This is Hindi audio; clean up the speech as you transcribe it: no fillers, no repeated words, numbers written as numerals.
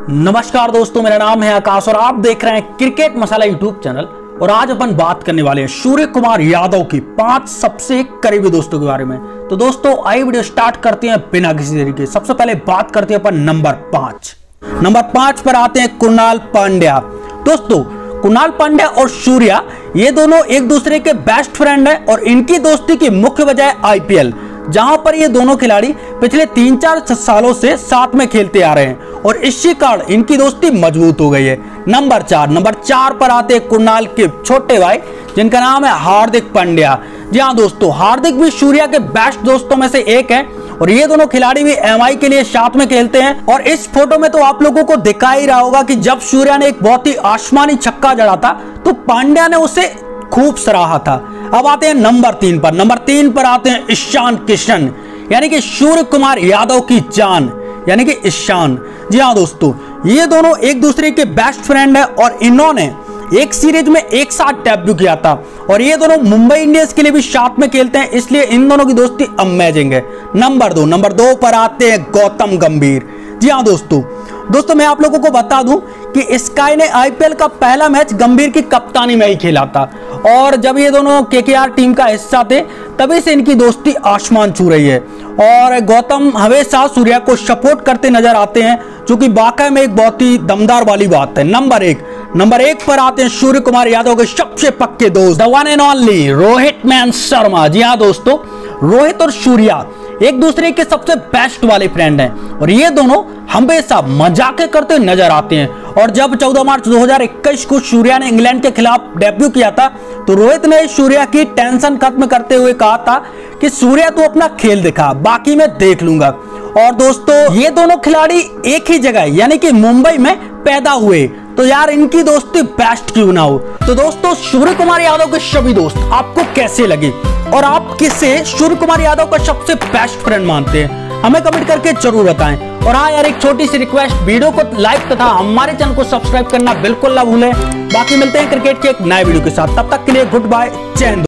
नमस्कार दोस्तों, मेरा नाम है आकाश और आप देख रहे हैं क्रिकेट मसाला यूट्यूब चैनल। और आज अपन बात करने वाले हैं सूर्य कुमार यादव की 5 सबसे करीबी दोस्तों के बारे में। तो दोस्तों आई वीडियो स्टार्ट करते हैं बिना किसी देरी के। सबसे पहले बात करते हैं अपन नंबर 5 पर आते हैं कुणाल पांड्या। दोस्तों कुणाल पांड्या और सूर्या ये दोनों एक दूसरे के बेस्ट फ्रेंड हैं और इनकी दोस्ती की मुख्य वजह आईपीएल, जहां पर ये दोनों खिलाड़ी पिछले 3-4 सालों से साथ में खेलते आ रहे हैं और इसी कारण इनकी दोस्ती मजबूत हो गई है। नंबर 4 पर आते हैं कुणाल के छोटे भाई जिनका नाम है हार्दिक पांड्या। जी हाँ दोस्तों, हार्दिक भी सूर्या के बेस्ट दोस्तों में से एक है और ये दोनों खिलाड़ी भी एमआई के लिए साथ में खेलते हैं। और इस फोटो में तो आप लोगों को दिखा ही रहा होगा कि जब सूर्या ने एक बहुत ही आसमानी छक्का जड़ा था तो पांड्या ने उसे खूब सराहा था। अब आते हैं नंबर 3 पर आते हैं ईशान किशन, यानी कि सूर्य कुमार यादव की जान, यानी कि ईशान। जी हाँ दोस्तों, ये दोनों एक दूसरे के बेस्ट फ्रेंड है और इन्होंने एक सीरीज में एक साथ डेब्यू किया था और ये दोनों मुंबई इंडियंस के लिए भी साथ में खेलते हैं, इसलिए इन दोनों की दोस्ती अमेजिंग है। नंबर 2 पर आते हैं गौतम गंभीर। जी हाँ दोस्तों मैं आप लोगों को बता दूं कि स्काई ने आईपीएल का पहला मैच गंभीर की कप्तानी में ही खेला था और जब ये दोनों केकेआर टीम का हिस्सा थे तभी से इनकी दोस्ती आसमान छू रही है। और गौतम हमेशा सूर्या को सपोर्ट करते नजर आते हैं, जो कि वाकई में एक बहुत ही दमदार वाली बात है। नंबर 1 पर आते हैं सूर्य कुमार यादव के सबसे पक्के दोस्त, the one and only Rohit man Sharma. जी हाँ दोस्तों, रोहित और सूर्या एक दूसरे के सबसे बेस्ट वाले फ्रेंड हैं और ये दोनों हमेशा मजाक करते नजर आते हैं। और जब 14 मार्च 2021 को सूर्या ने इंग्लैंड के खिलाफ डेब्यू किया था तो रोहित ने सूर्या की टेंशन खत्म करते हुए कहा था कि सूर्या तू अपना खेल दिखा, बाकी मैं देख लूंगा। और दोस्तों ये दोनों खिलाड़ी एक ही जगह यानी कि मुंबई में पैदा हुए, तो यार इनकी दोस्ती बेस्ट क्यों ना हो। तो दोस्तों सूर्य कुमार यादव के सभी दोस्त आपको कैसे लगे और आप किसे सूर्य कुमार यादव का सबसे बेस्ट फ्रेंड मानते हैं, हमें कमेंट करके जरूर बताएं। और हाँ यार, एक छोटी सी रिक्वेस्ट, वीडियो को लाइक तथा हमारे चैनल को सब्सक्राइब करना बिल्कुल ना भूलें। बाकी मिलते हैं क्रिकेट के एक नए वीडियो के साथ, तब तक के लिए गुड बाय, जय हिंद।